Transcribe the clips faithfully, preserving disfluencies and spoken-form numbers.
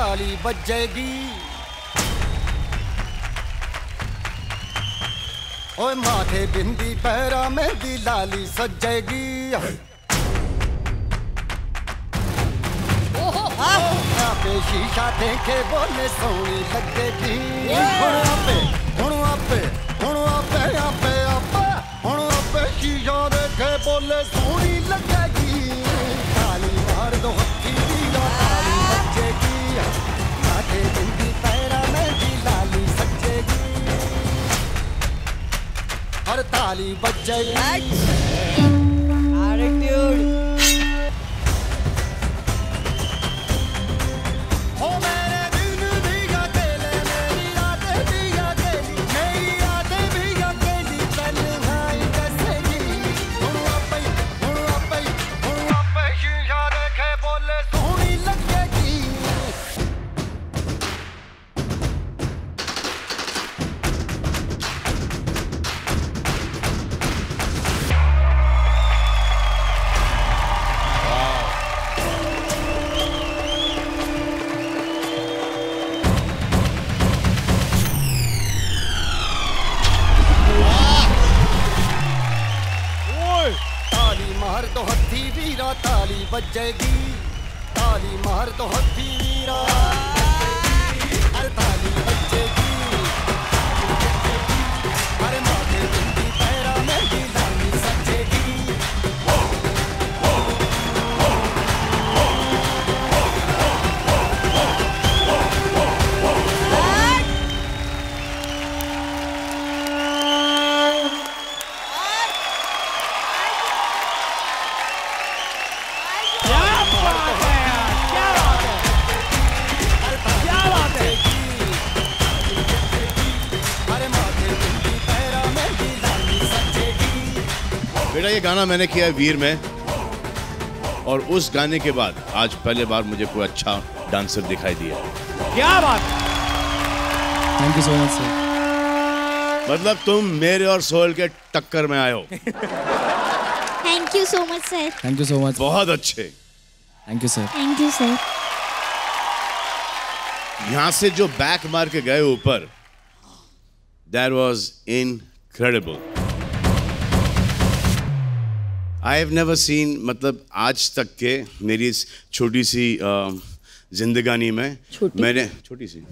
ताली बजेगी। ओए माथे बिंदी पैरा में दी लाली सजेगी। यहाँ पे शीशा देखे बोले सोनी लगेगी। हुण आपे हुण आपे हुण आपे आपे आपे हुण आपे शीशा देखे बोले सोनी लगेगी। ताली मार दो हत्थी दी ताली बजेगी। माथे बिंदी पैरा में दी लाली सजेगी। हर ताली बजेगी। एटीट्यूड। मार तो हत्थी वीरा ताली बजेगी। ताली मार तो हत्थी वीरा हर ताली बजेगी। हर माथे बिंदी पैरा में दी लाली सजेगी। बेटा ये गाना मैंने किया है वीर में, और उस गाने के बाद आज पहले बार मुझे कोई अच्छा डांसर दिखाई दिया। क्या बात। Thank you so much sir. मतलब तुम मेरे और सोहेल के टक्कर में आए हो। Thank you so much sir. Thank you so much. बहुत अच्छे। Thank you sir. Thank you sir. यहां से जो बैक मार के गए ऊपर, that was incredible. I have never seen, मतलब आज तक के मेरी इस छोटी सी जिंदगानी में छोटी? मैंने छोटी सी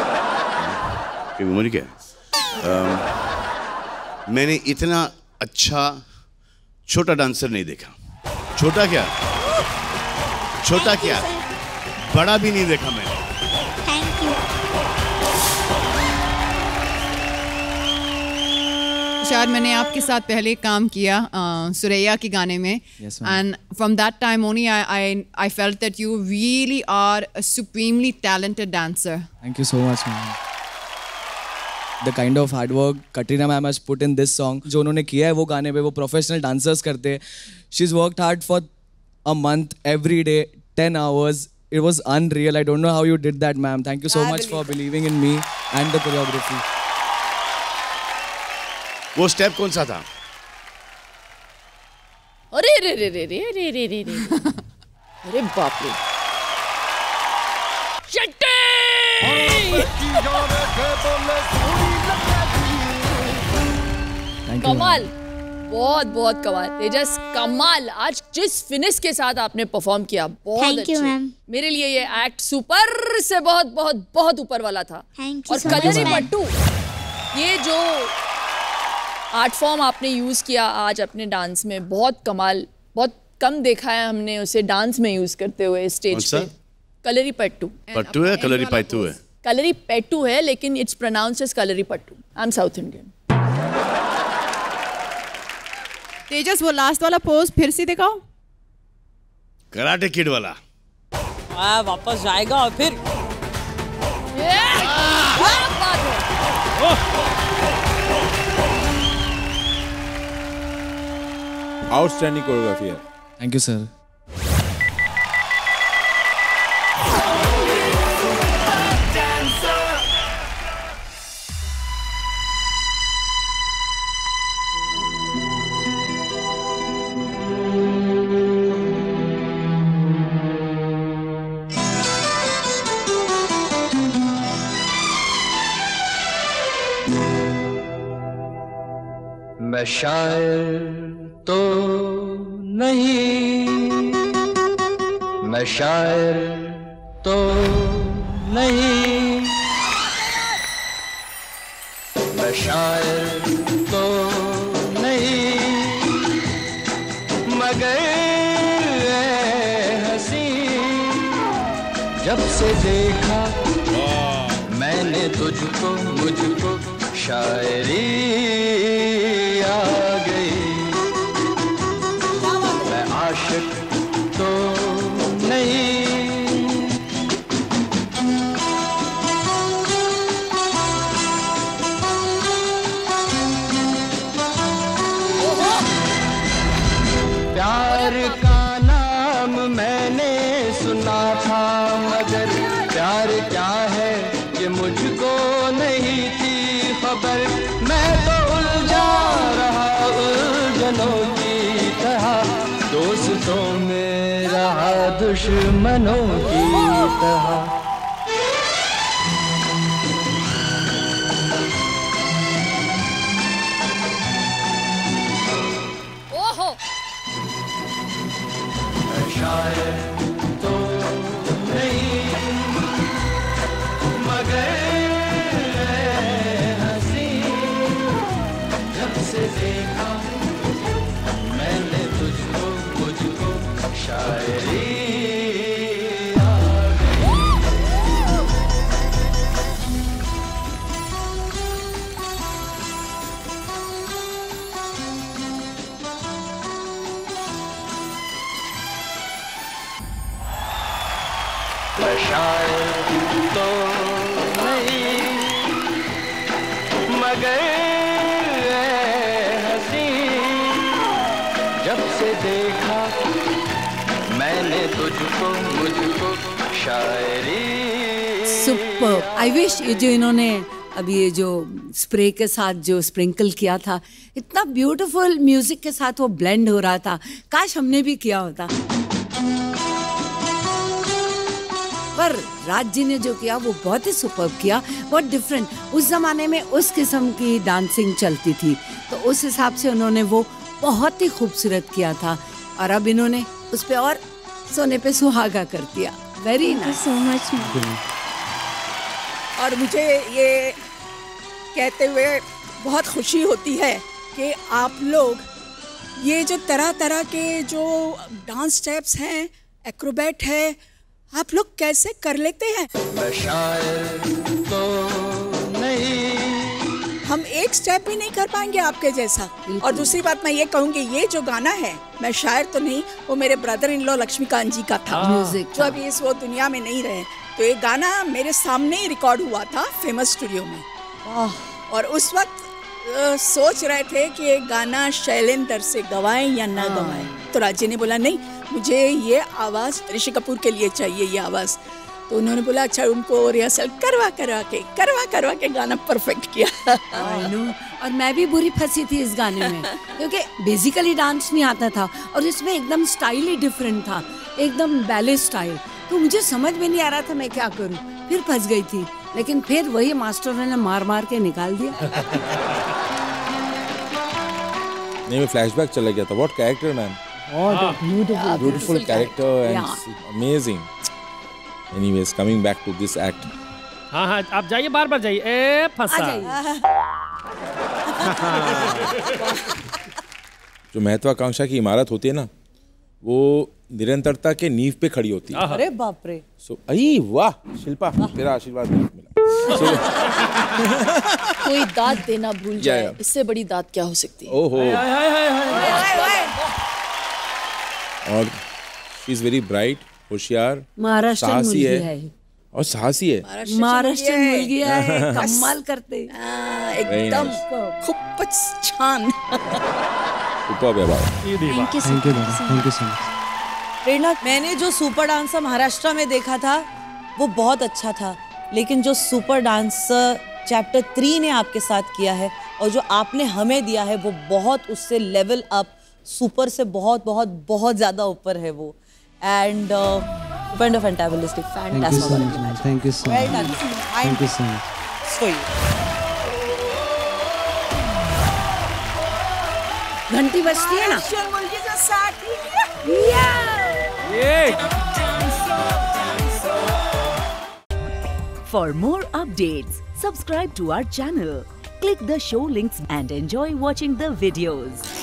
उम्र क्या है, मैंने इतना अच्छा छोटा डांसर नहीं देखा। छोटा क्या छोटा क्या बड़ा भी नहीं देखा मैंने। Thank you. शायद मैंने आपके साथ पहले काम किया सुरैया के गाने में, and from that time only I I I felt that you really are a supremely talented dancer. Thank you so much ma'am. The kind of hard work Katrina ma'am has put in this song, जो उन्होंने किया है वो गाने पे, वो professional dancers करते हैं। She is worked hard for a month every day ten hours. It was unreal. I don't know how you did that, ma'am. Thank you so I much for believing in me and the choreography. वो step कौन सा था? अरे रे रे रे रे रे रे रे रे अरे बाप रे। शट्टी! कमाल, बहुत बहुत कमाल। तेजस कमाल, आज जिस फिनिश के साथ आपने परफॉर्म किया बहुत अच्छे। मेरे लिए ये एक्ट सुपर से बहुत बहुत बहुत ऊपर वाला था। और कलरी पट्टू, ये जो आर्ट फॉर्म आपने यूज किया आज अपने डांस में, बहुत कमाल। बहुत कम देखा है हमने उसे डांस में यूज करते हुए स्टेज पे। कलरी पट्टू पट्टू है, कलरी पट्टू है, कलरी पट्टू है, लेकिन it's pronounced as Kalari Pattu. I am South Indian. Tejas वो लास्ट वाला पोज फिर से दिखाओ। कराटे किड वाला। आ, वापस जाएगा और फिर आउटस्टैंडिंग कोरियोग्राफी है। Thank you sir. मैं शायर तो नहीं, मैं शायर तो नहीं, मैं शायर तो नहीं, मगर हंसी जब से देखा मैंने तुझको, मुझको शायरी आ गई। मैं आशिक तो नहीं, प्यार का नाम मैंने सुना था, मगर प्यार क्या है ये मुझको नहीं थी खबर। मैं तो उलझा रहा उलझनों की तरह, दोस्तों में रहा दुश्मनों की तरह। शायर तो नहीं, मगर हंसी जब से देखा मैंने तुझको, मुझको शायरी आ मैं शायर तो नहीं, मगर हंसी जब से देखा मैंने तुझको, मुझको शायरी। सुपर। आई विश ये जो इन्होंने अब ये जो स्प्रे के साथ जो स्प्रिंकल किया था, इतना ब्यूटीफुल म्यूजिक के साथ वो ब्लेंड हो रहा था, काश हमने भी किया होता। पर राज जी ने जो किया वो बहुत ही सुपर्ब किया, बहुत डिफरेंट। उस जमाने में उस किस्म की डांसिंग चलती थी, तो उस हिसाब से उन्होंने वो बहुत ही खूबसूरत किया था, और अब इन्होंने उस पे और सोने पे सुहागा कर दिया। Very nice, so much. और मुझे ये कहते हुए बहुत खुशी होती है कि आप लोग ये जो तरह तरह के जो डांस स्टेप्स हैं, एक्रोबैट है, आप लोग कैसे कर लेते हैं? मैं शायर तो नहीं, हम एक स्टेप भी नहीं कर पाएंगे आपके जैसा। और दूसरी बात मैं ये कहूँगी, ये जो गाना है मैं शायर तो नहीं, वो मेरे brother in law Laxmikant ji का था म्यूजिक, जो अभी इस वो दुनिया में नहीं रहे। तो ये गाना मेरे सामने ही रिकॉर्ड हुआ था फेमस स्टूडियो में, और उस वक्त आ, सोच रहे थे कि ये गाना शैलेंद्र से गवाएं या ना गवाएं। तो राजी ने बोला नहीं, मुझे ये आवाज़ ऋषि कपूर के लिए चाहिए ये आवाज़। तो उन्होंने बोला अच्छा, उनको रिहर्सल करवा करवा के करवा करवा के गाना परफेक्ट किया। I know। और मैं भी बुरी फंसी थी इस गाने में, क्योंकि बेसिकली डांस नहीं आता था, और इसमें एकदम स्टाइल ही डिफरेंट था, एकदम बैले स्टाइल। तो मुझे समझ में नहीं आ रहा था मैं क्या करूं, फिर फंस गई थी। लेकिन फिर वही मास्टर ने मार मार के निकाल दिया। नहीं, फ्लैशबैक चला गया था। What character ma'am, beautiful beautiful character and amazing. Anyways, coming back to this act. हाँ हाँ, आप जाइए, बार बार जाइए। ए फंसा। जो महत्वाकांक्षा की इमारत होती है ना, वो निरंतरता के नींव पे खड़ी होती है। अरे बाप रे। सो अरे वाह शिल्पा, तेरा आशीर्वाद मिला। so, कोई दाद देना भूल जाए, yeah, yeah. इससे बड़ी दाद क्या हो सकती है? ओहो। और शी इज वेरी ब्राइट, होशियार, साहसी है, और साहसी है। महाराष्ट्र मिल गया है, कमाल करते एकदम खूब छान। ऊपर व्यवहार। Thank you thank you thank you so much. Prerna, मैंने जो सुपर डांसर महाराष्ट्र में देखा था वो बहुत अच्छा था, लेकिन जो सुपर डांसर चैप्टर थ्री ने आपके साथ किया है और जो आपने हमें दिया है वो बहुत उससे लेवल अप, सुपर से बहुत बहुत बहुत ज़्यादा ऊपर है वो। And fantastic, fantastic. Thank you so much, thank you so much. घंटी बजती है ना। For more updates, subscribe to our channel, click the show links and enjoy watching the videos.